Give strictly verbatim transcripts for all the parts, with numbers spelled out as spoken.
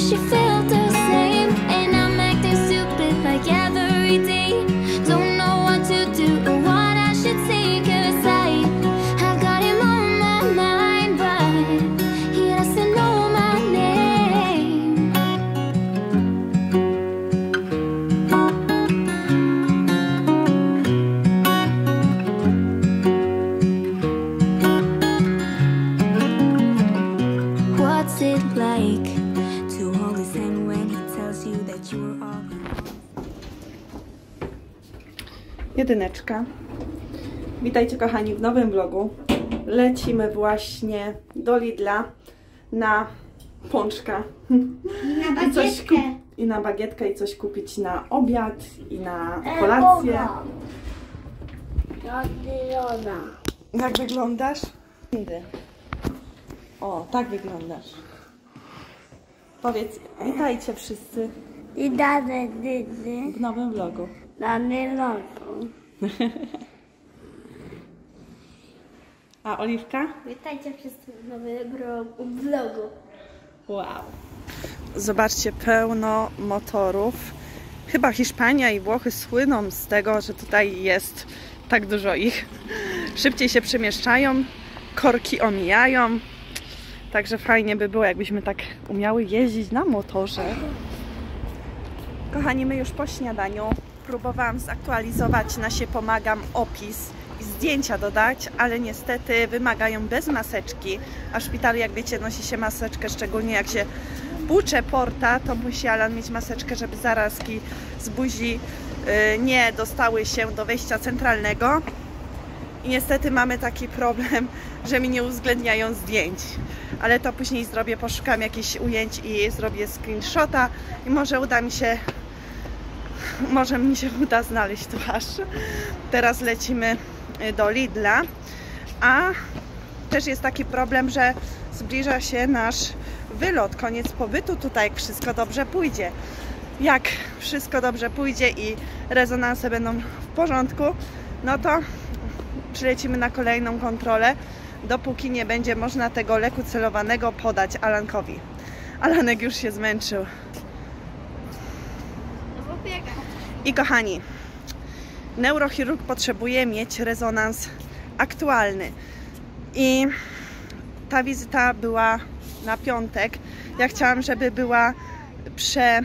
she felt the same, and I'm acting stupid like every day. Don't know what to do or what I should say, 'cause I, I got him on my mind, but he doesn't know my name. What's it like to hold his hand when he tells you that you were all... Jedyneczka. Witajcie kochani w nowym vlogu. Lecimy właśnie do Lidla na pączka. Na I, coś bagietkę. kup- I na bagietkę i coś kupić na obiad i na kolację. Zielona. Jak wyglądasz? O, tak wyglądasz. Powiedz, witajcie wszyscy I dane dydy. w nowym vlogu. Dane lotu. A Oliwka? Witajcie wszyscy w nowym vlogu. Wow. Zobaczcie, pełno motorów. Chyba Hiszpania i Włochy słyną z tego, że tutaj jest tak dużo ich. Szybciej się przemieszczają, korki omijają. Także fajnie by było, jakbyśmy tak umiały jeździć na motorze. Kochani, my już po śniadaniu próbowałam zaktualizować na się pomagam opis i zdjęcia dodać, ale niestety wymagają bez maseczki. A w szpitalu, jak wiecie, nosi się maseczkę, szczególnie jak się płucze porta, to musi Alan mieć maseczkę, żeby zarazki z buzi yy, nie dostały się do wejścia centralnego. I niestety mamy taki problem, że mi nie uwzględniają zdjęć. Ale to później zrobię, poszukam jakichś ujęć i zrobię screenshota i może uda mi się, może mi się uda znaleźć twarz. Teraz lecimy do Lidla, a też jest taki problem, że zbliża się nasz wylot, koniec pobytu tutaj, jak wszystko dobrze pójdzie. Jak wszystko dobrze pójdzie i rezonanse będą w porządku, no to przylecimy na kolejną kontrolę, dopóki nie będzie można tego leku celowanego podać Alankowi. Alanek już się zmęczył. I kochani, neurochirurg potrzebuje mieć rezonans aktualny. I ta wizyta była na piątek. Ja chciałam, żeby była prze,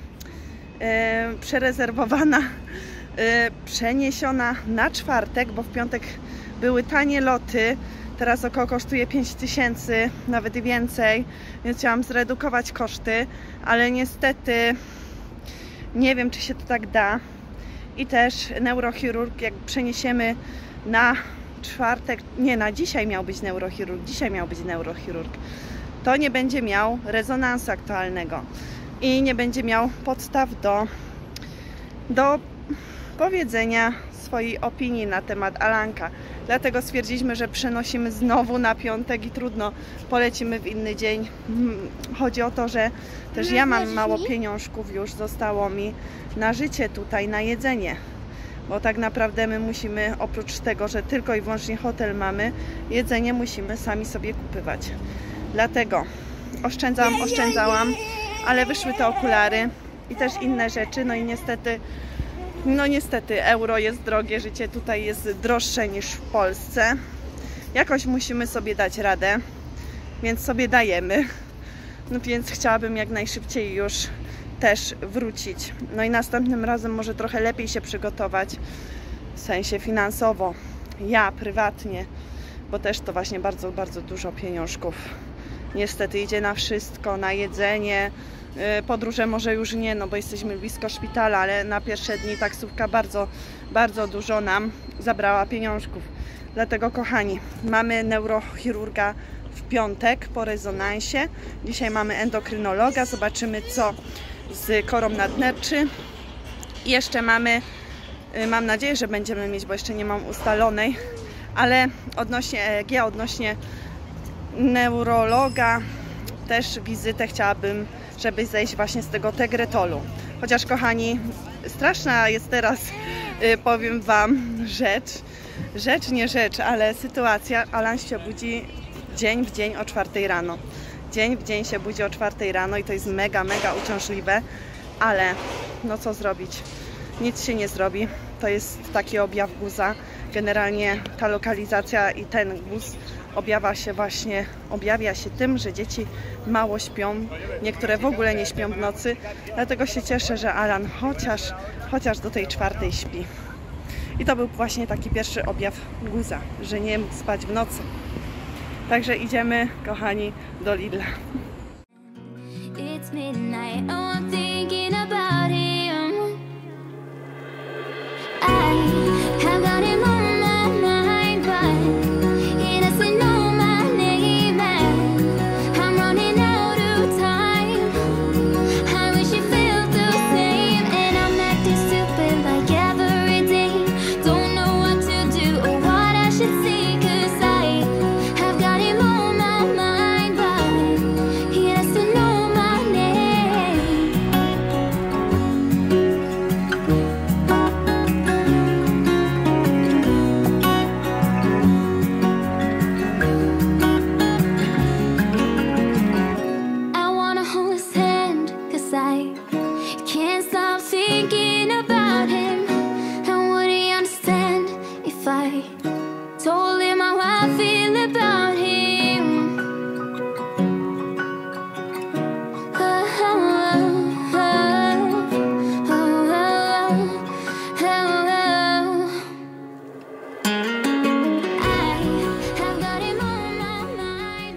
e, przerezerwowana, e, przeniesiona na czwartek, bo w piątek były tanie loty. Teraz około kosztuje pięć tysięcy, nawet i więcej, więc chciałam zredukować koszty, ale niestety nie wiem, czy się to tak da. I też neurochirurg, jak przeniesiemy na czwartek, nie, na dzisiaj miał być neurochirurg, dzisiaj miał być neurochirurg, to nie będzie miał rezonansu aktualnego i nie będzie miał podstaw do, do powiedzenia swojej opinii na temat Alanka. Dlatego stwierdziliśmy, że przenosimy znowu na piątek i trudno, polecimy w inny dzień. Chodzi o to, że też ja mam mało pieniążków, już zostało mi na życie tutaj, na jedzenie. Bo tak naprawdę my musimy, oprócz tego, że tylko i wyłącznie hotel mamy, jedzenie musimy sami sobie kupywać. Dlatego oszczędzałam, oszczędzałam, ale wyszły te okulary i też inne rzeczy. No i niestety, no niestety euro jest drogie, życie tutaj jest droższe niż w Polsce. Jakoś musimy sobie dać radę, więc sobie dajemy. No więc chciałabym jak najszybciej już też wrócić. No i następnym razem może trochę lepiej się przygotować w sensie finansowo. Ja prywatnie, bo też to właśnie bardzo, bardzo dużo pieniążków. Niestety idzie na wszystko, na jedzenie. Podróże może już nie, no bo jesteśmy blisko szpitala, ale na pierwsze dni taksówka bardzo, bardzo dużo nam zabrała pieniążków. Dlatego kochani, mamy neurochirurga w piątek po rezonansie. Dzisiaj mamy endokrynologa, zobaczymy co z korą nadnerczy. I jeszcze mamy, mam nadzieję, że będziemy mieć, bo jeszcze nie mam ustalonej, ale odnośnie E E G, odnośnie neurologa też wizytę chciałabym, żeby zejść właśnie z tego tegretolu. Chociaż kochani, straszna jest teraz, powiem wam, rzecz, rzecz nie rzecz, ale sytuacja. Alan się budzi dzień w dzień o czwartej rano. dzień w dzień się budzi o czwartej rano i to jest mega, mega uciążliwe, ale no co zrobić? Nic się nie zrobi. To jest taki objaw guza. Generalnie ta lokalizacja i ten guz objawia się właśnie, objawia się tym, że dzieci mało śpią, niektóre w ogóle nie śpią w nocy, dlatego się cieszę, że Alan chociaż, chociaż do tej czwartej śpi. I to był właśnie taki pierwszy objaw guza, że nie mógł spać w nocy. Także idziemy, kochani, do Lidla. It's midnight, oh, I'm thinking about him. I have got him on my mind, but he doesn't know my name, and I'm running out of time. I wish you felt the same, and I'm acting stupid like every day. Don't know what to do or what I should say, 'cause I have got him on my mind, but he doesn't know my name. I wanna hold his hand, 'cause I can't stop thinking about him. And would he understand if I told him how I feel about him? Oh, oh, oh, oh, oh, oh. I have got him on my mind,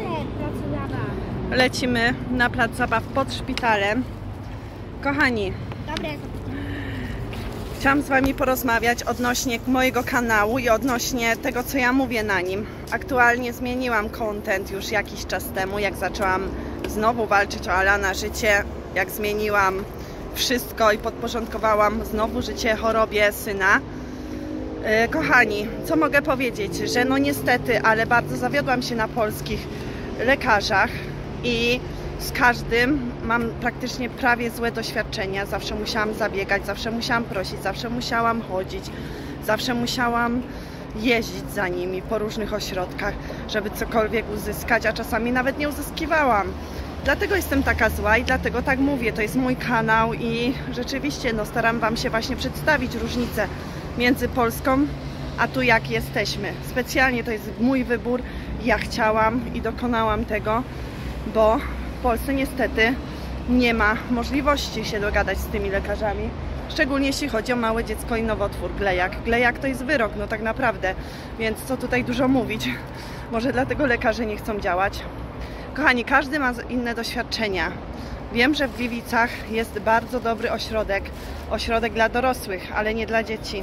but Lecimy na plac zabaw pod szpitalem. Kochani, Dobre. chciałam z Wami porozmawiać odnośnie mojego kanału i odnośnie tego, co ja mówię na nim. Aktualnie zmieniłam content już jakiś czas temu, jak zaczęłam znowu walczyć o Alana życie, jak zmieniłam wszystko i podporządkowałam znowu życie chorobie syna. Yy, Kochani, co mogę powiedzieć, że no niestety, ale bardzo zawiodłam się na polskich lekarzach i z każdym mam praktycznie prawie złe doświadczenia. Zawsze musiałam zabiegać, zawsze musiałam prosić, zawsze musiałam chodzić, zawsze musiałam jeździć za nimi po różnych ośrodkach, żeby cokolwiek uzyskać, a czasami nawet nie uzyskiwałam. Dlatego jestem taka zła i dlatego tak mówię. To jest mój kanał i rzeczywiście no, staram Wam się właśnie przedstawić różnicę między Polską a tu jak jesteśmy. Specjalnie to jest mój wybór. Ja chciałam i dokonałam tego, bo w Polsce niestety nie ma możliwości się dogadać z tymi lekarzami. Szczególnie jeśli chodzi o małe dziecko i nowotwór, glejak. Glejak to jest wyrok, no tak naprawdę. Więc co tutaj dużo mówić. Może dlatego lekarze nie chcą działać. Kochani, każdy ma inne doświadczenia. Wiem, że w Gliwicach jest bardzo dobry ośrodek. Ośrodek dla dorosłych, ale nie dla dzieci.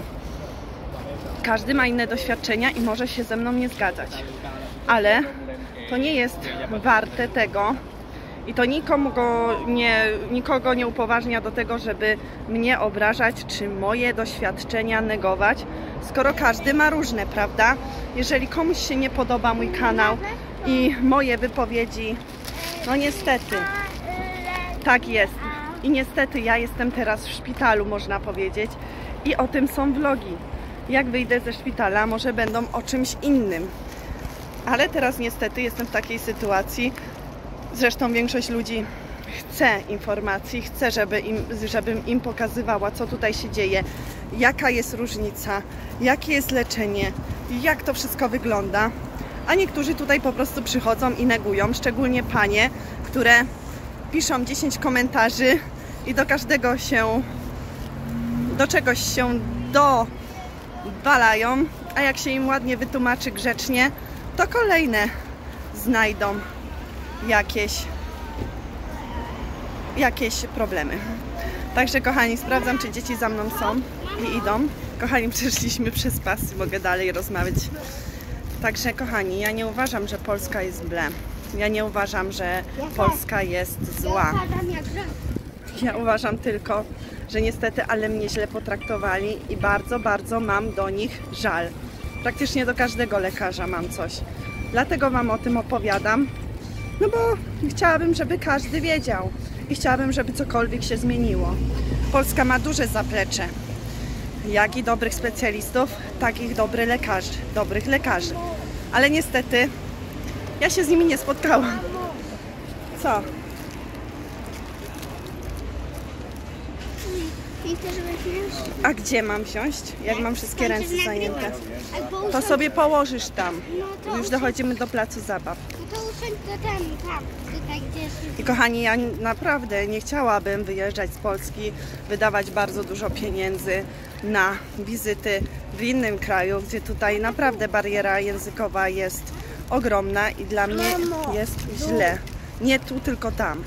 Każdy ma inne doświadczenia i może się ze mną nie zgadzać. Ale to nie jest warte tego i to nikomu go nie, nikogo nie upoważnia do tego, żeby mnie obrażać czy moje doświadczenia negować, skoro każdy ma różne, prawda? Jeżeli komuś się nie podoba mój kanał i moje wypowiedzi, no niestety, tak jest. I niestety ja jestem teraz w szpitalu, można powiedzieć, i o tym są vlogi. Jak wyjdę ze szpitala, może będą o czymś innym. Ale teraz niestety jestem w takiej sytuacji, zresztą większość ludzi chce informacji, chce, żeby im, żebym im pokazywała, co tutaj się dzieje, jaka jest różnica, jakie jest leczenie, jak to wszystko wygląda. A niektórzy tutaj po prostu przychodzą i negują, szczególnie panie, które piszą dziesięć komentarzy i do każdego się, do czegoś się dowalają, a jak się im ładnie wytłumaczy grzecznie, to kolejne znajdą jakieś, jakieś problemy. Także kochani, sprawdzam, czy dzieci za mną są i idą. Kochani, przeszliśmy przez pas i mogę dalej rozmawiać. Także kochani, ja nie uważam, że Polska jest ble. Ja nie uważam, że Polska jest zła. Ja uważam tylko, że niestety, ale mnie źle potraktowali i bardzo, bardzo mam do nich żal. Praktycznie do każdego lekarza mam coś. Dlatego Wam o tym opowiadam. No bo chciałabym, żeby każdy wiedział. I chciałabym, żeby cokolwiek się zmieniło. Polska ma duże zaplecze. Jak i dobrych specjalistów, tak i dobrych lekarzy. Dobrych lekarzy. Ale niestety ja się z nimi nie spotkałam. Co? I też weźmiesz? A gdzie mam wziąć? Jak mam wszystkie Skończysz ręce nagrywać. zajęte? Albo To usiądź- sobie położysz tam. No to Już usiądź- dochodzimy do placu zabaw. No to usiądź do tam, tam, tutaj gdzie jest. I kochani, ja naprawdę nie chciałabym wyjeżdżać z Polski, wydawać bardzo dużo pieniędzy na wizyty w innym kraju, gdzie tutaj naprawdę bariera językowa jest ogromna i dla mnie Mamo, jest tu. źle. Nie tu, tylko tam.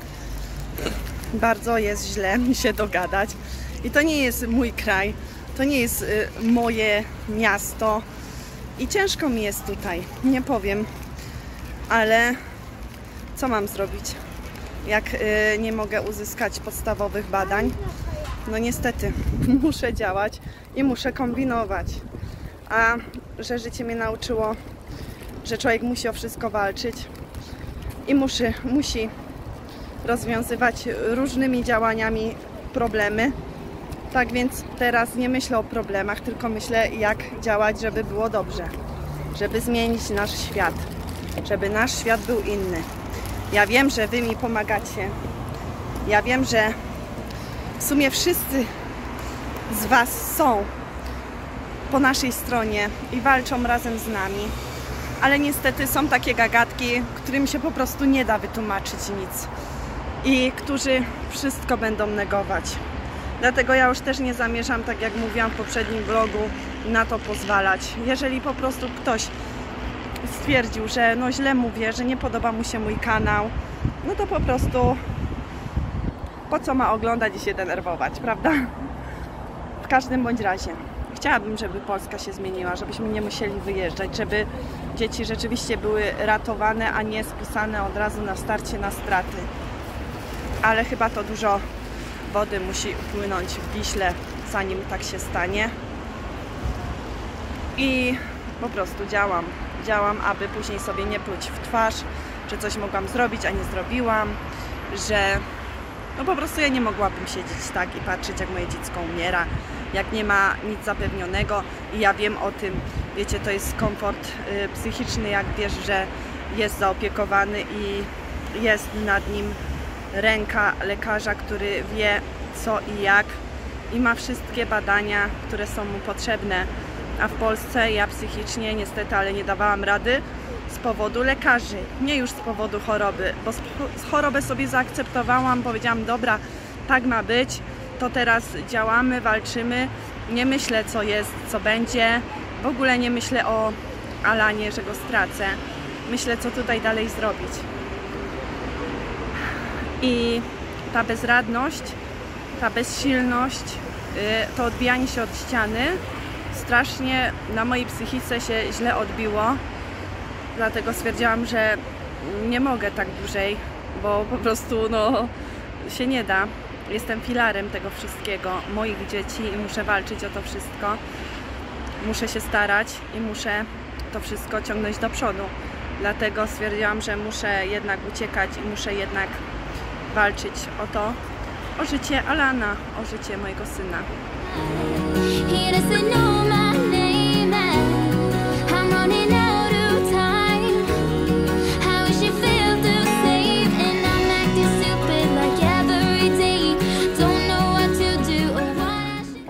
Bardzo jest źle mi się dogadać. I to nie jest mój kraj, to nie jest y, moje miasto. I ciężko mi jest tutaj, nie powiem, ale co mam zrobić, jak y, nie mogę uzyskać podstawowych badań? No niestety, muszę działać i muszę kombinować. A że życie mnie nauczyło, że człowiek musi o wszystko walczyć i musi, musi rozwiązywać różnymi działaniami problemy. Tak więc teraz nie myślę o problemach, tylko myślę, jak działać, żeby było dobrze. Żeby zmienić nasz świat. Żeby nasz świat był inny. Ja wiem, że Wy mi pomagacie. Ja wiem, że w sumie wszyscy z Was są po naszej stronie i walczą razem z nami. Ale niestety są takie gagatki, którym się po prostu nie da wytłumaczyć nic. I którzy wszystko będą negować. Dlatego ja już też nie zamierzam, tak jak mówiłam w poprzednim vlogu, na to pozwalać. Jeżeli po prostu ktoś stwierdził, że no źle mówię, że nie podoba mu się mój kanał, no to po prostu po co ma oglądać i się denerwować, prawda? W każdym bądź razie chciałabym, żeby Polska się zmieniła, żebyśmy nie musieli wyjeżdżać, żeby dzieci rzeczywiście były ratowane, a nie spisane od razu na starcie na straty. Ale chyba to dużo wody musi upłynąć w Wiśle, zanim tak się stanie. I po prostu działam. Działam, aby później sobie nie pluć w twarz, że coś mogłam zrobić, a nie zrobiłam, że no po prostu ja nie mogłabym siedzieć tak i patrzeć, jak moje dziecko umiera, jak nie ma nic zapewnionego i ja wiem o tym, wiecie, to jest komfort y, psychiczny, jak wiesz, że jest zaopiekowany i jest nad nim ręka lekarza, który wie co i jak i ma wszystkie badania, które są mu potrzebne. A w Polsce ja psychicznie niestety, ale nie dawałam rady z powodu lekarzy, nie już z powodu choroby, bo z chorobę sobie zaakceptowałam, powiedziałam, dobra, tak ma być, to teraz działamy, walczymy, nie myślę co jest, co będzie, w ogóle nie myślę o Alanie, że go stracę, myślę co tutaj dalej zrobić. I ta bezradność, ta bezsilność, to odbijanie się od ściany strasznie na mojej psychice się źle odbiło. Dlatego stwierdziłam, że nie mogę tak dłużej, bo po prostu no, się nie da. Jestem filarem tego wszystkiego, moich dzieci i muszę walczyć o to wszystko. Muszę się starać i muszę to wszystko ciągnąć do przodu. Dlatego stwierdziłam, że muszę jednak uciekać i muszę jednak walczyć o to, o życie Alana, o życie mojego syna. He doesn't know my name and I'm running out of time. How is she feel to save and I'm acting stupid like every day. Don't know what to do or what I should.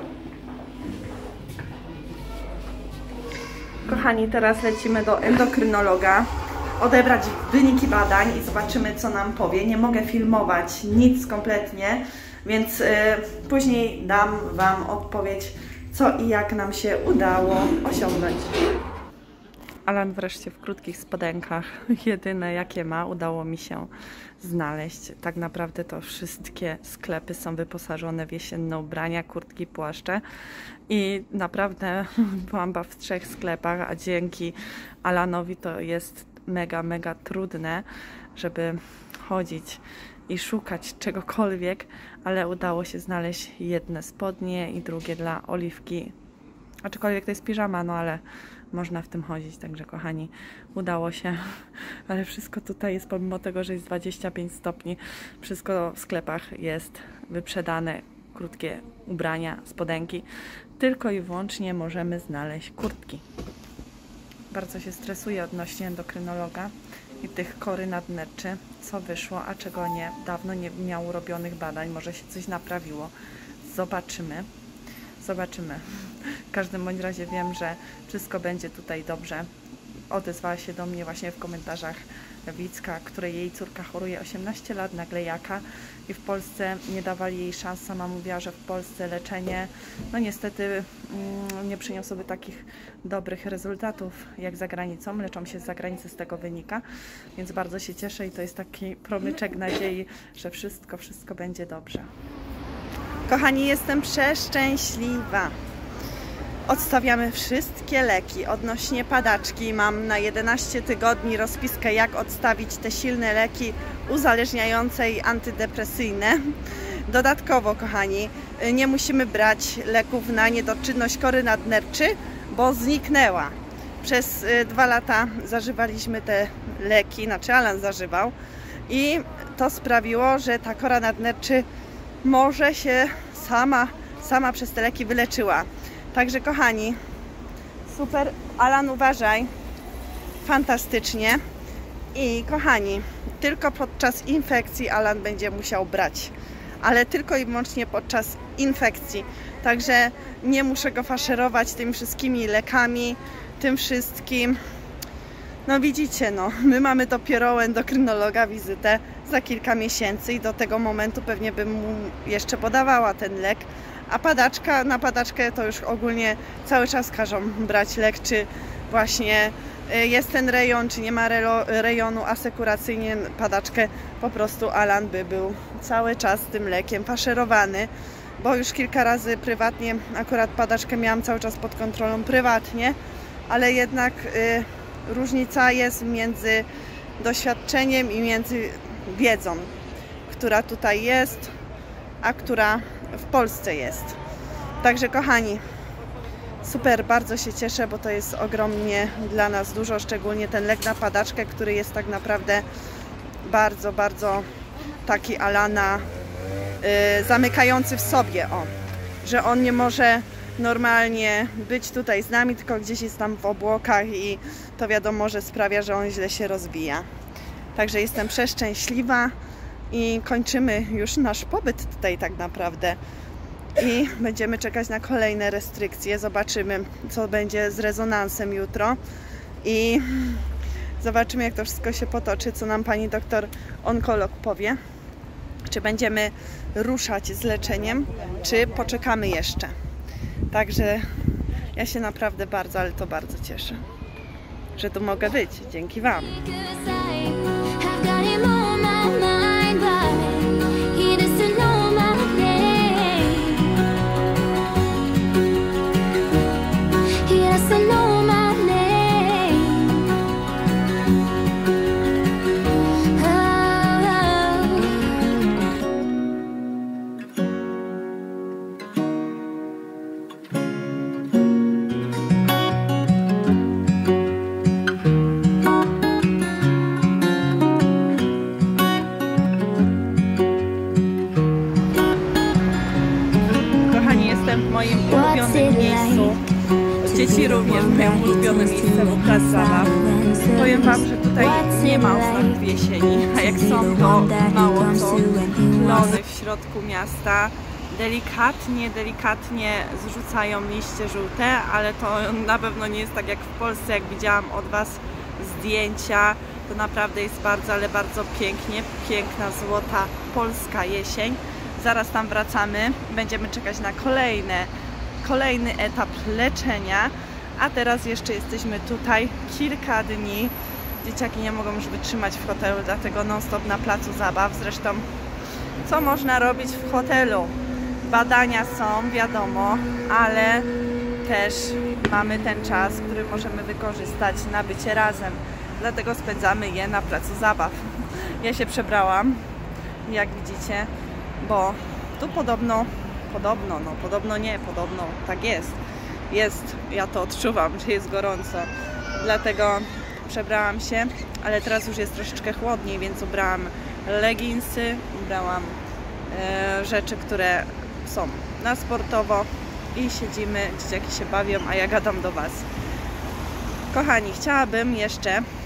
Kochani, teraz lecimy do endokrynologa, odebrać wyniki badań i zobaczymy, co nam powie. Nie mogę filmować nic kompletnie, więc y, później dam Wam odpowiedź, co i jak nam się udało osiągnąć. Alan wreszcie w krótkich spodenkach, jedyne jakie ma, udało mi się znaleźć. Tak naprawdę to wszystkie sklepy są wyposażone w jesienne ubrania, kurtki, płaszcze i naprawdę byłam w trzech sklepach, a dzięki Alanowi to jest mega, mega trudne, żeby chodzić i szukać czegokolwiek, ale udało się znaleźć jedne spodnie i drugie dla Oliwki. Aczkolwiek to jest piżama, no ale można w tym chodzić, także kochani, udało się. Ale wszystko tutaj jest, pomimo tego, że jest dwadzieścia pięć stopni, wszystko w sklepach jest wyprzedane, krótkie ubrania, spodenki. Tylko i wyłącznie możemy znaleźć kurtki. Bardzo się stresuję odnośnie endokrynologa. i tych kory nadnerczy, co wyszło, a czego nie. Dawno nie miał robionych badań, może się coś naprawiło. Zobaczymy. Zobaczymy. W każdym bądź razie wiem, że wszystko będzie tutaj dobrze. Odezwała się do mnie właśnie w komentarzach Wicka, której jej córka choruje osiemnaście lat na glejaka i w Polsce nie dawali jej szans. Sama mówiła, że w Polsce leczenie no niestety mm, nie przyniosłoby takich dobrych rezultatów jak za granicą. Leczą się z zagranicy, z tego wynika, więc bardzo się cieszę i to jest taki promyczek nadziei, że wszystko, wszystko będzie dobrze. Kochani, jestem przeszczęśliwa. Odstawiamy wszystkie leki odnośnie padaczki. Mam na jedenaście tygodni rozpiskę, jak odstawić te silne leki uzależniające i antydepresyjne. Dodatkowo, kochani, nie musimy brać leków na niedoczynność kory nadnerczy, bo zniknęła. Przez dwa lata zażywaliśmy te leki, znaczy Alan zażywał i to sprawiło, że ta kora nadnerczy może się sama, sama przez te leki wyleczyła. Także kochani, super, Alan uważaj, fantastycznie i kochani, tylko podczas infekcji Alan będzie musiał brać, ale tylko i wyłącznie podczas infekcji, także nie muszę go faszerować tymi wszystkimi lekami, tym wszystkim. No widzicie, no, my mamy dopiero u endokrynologa wizytę za kilka miesięcy i do tego momentu pewnie bym mu jeszcze podawała ten lek. A padaczka, na padaczkę to już ogólnie cały czas każą brać lek, czy właśnie jest ten rejon, czy nie ma rejonu, asekuracyjnie padaczkę po prostu Alan by był cały czas tym lekiem faszerowany, bo już kilka razy prywatnie, akurat padaczkę miałam cały czas pod kontrolą prywatnie, ale jednak y, różnica jest między doświadczeniem i między wiedzą, która tutaj jest, a która w Polsce jest. Także kochani, super, bardzo się cieszę, bo to jest ogromnie dla nas dużo, szczególnie ten lek na padaczkę, który jest tak naprawdę bardzo, bardzo taki Alana yy, zamykający w sobie, o, że on nie może normalnie być tutaj z nami, tylko gdzieś jest tam w obłokach i to wiadomo, że sprawia, że on źle się rozwija. Także jestem przeszczęśliwa i kończymy już nasz pobyt tutaj tak naprawdę i będziemy czekać na kolejne restrykcje. Zobaczymy, co będzie z rezonansem jutro i zobaczymy, jak to wszystko się potoczy, co nam pani doktor onkolog powie, czy będziemy ruszać z leczeniem, czy poczekamy jeszcze. Także ja się naprawdę bardzo, ale to bardzo cieszę, że tu mogę być. Dzięki wam. W moim ulubionym miejscu. Dzieci również w moim ulubionym miejscu w plac zabaw. Powiem wam, że tutaj nie ma oznaków jesieni, a jak są, to mało co. Plony w środku miasta delikatnie, delikatnie zrzucają liście żółte, ale to na pewno nie jest tak jak w Polsce, jak widziałam od was zdjęcia. To naprawdę jest bardzo, ale bardzo pięknie, piękna, złota, polska jesień. Zaraz tam wracamy, będziemy czekać na kolejne, kolejny etap leczenia, a teraz jeszcze jesteśmy tutaj kilka dni. Dzieciaki nie mogą już wytrzymać w hotelu, dlatego non stop na placu zabaw. Zresztą co można robić w hotelu? Badania są, wiadomo, ale też mamy ten czas, który możemy wykorzystać na bycie razem. Dlatego spędzamy je na placu zabaw. Ja się przebrałam, jak widzicie, bo tu podobno, podobno, no podobno nie, podobno tak jest, jest, ja to odczuwam, że jest gorąco, dlatego przebrałam się, ale teraz już jest troszeczkę chłodniej, więc ubrałam leginsy, ubrałam e, rzeczy, które są na sportowo i siedzimy, dzieciaki się bawią, a ja gadam do was. Kochani, chciałabym jeszcze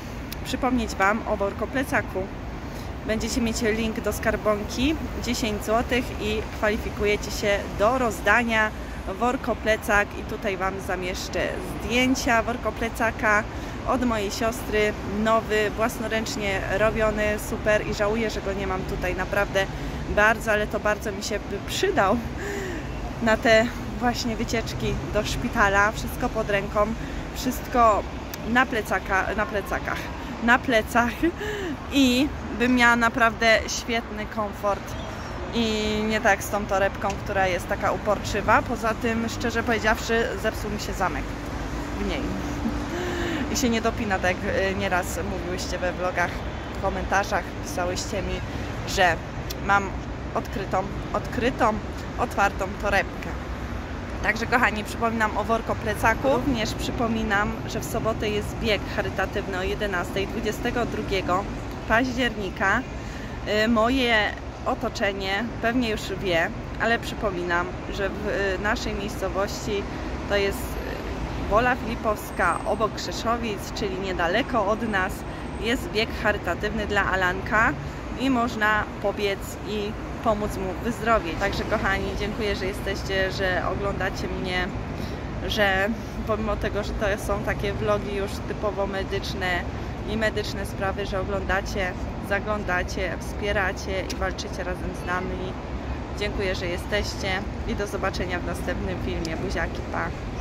przypomnieć Wam o workoplecaku. Będziecie mieć link do skarbonki, dziesięć złotych i kwalifikujecie się do rozdania workoplecak i tutaj Wam zamieszczę zdjęcia workoplecaka od mojej siostry, nowy, własnoręcznie robiony, super i żałuję, że go nie mam tutaj, naprawdę bardzo, ale to bardzo mi się by przydał na te właśnie wycieczki do szpitala, wszystko pod ręką, wszystko na, plecaka, na plecakach, na plecach i bym miała naprawdę świetny komfort i nie tak z tą torebką, która jest taka uporczywa. Poza tym, szczerze powiedziawszy, zepsuł mi się zamek w niej i się nie dopina, tak jak nieraz mówiłyście we vlogach, w komentarzach, pisałyście mi, że mam odkrytą, odkrytą, otwartą torebkę. Także kochani, przypominam o workoplecaku. Również przypominam, że w sobotę jest bieg charytatywny o jedenastej, dwudziestego drugiego października. Moje otoczenie pewnie już wie, ale przypominam, że w naszej miejscowości to jest Wola Filipowska obok Krzeszowic, czyli niedaleko od nas, jest bieg charytatywny dla Alanka i można pobiec i pomóc mu wyzdrowieć. Także kochani, dziękuję, że jesteście, że oglądacie mnie, że pomimo tego, że to są takie vlogi już typowo medyczne i medyczne sprawy, że oglądacie, zaglądacie, wspieracie i walczycie razem z nami. Dziękuję, że jesteście i do zobaczenia w następnym filmie. Buziaki, pa!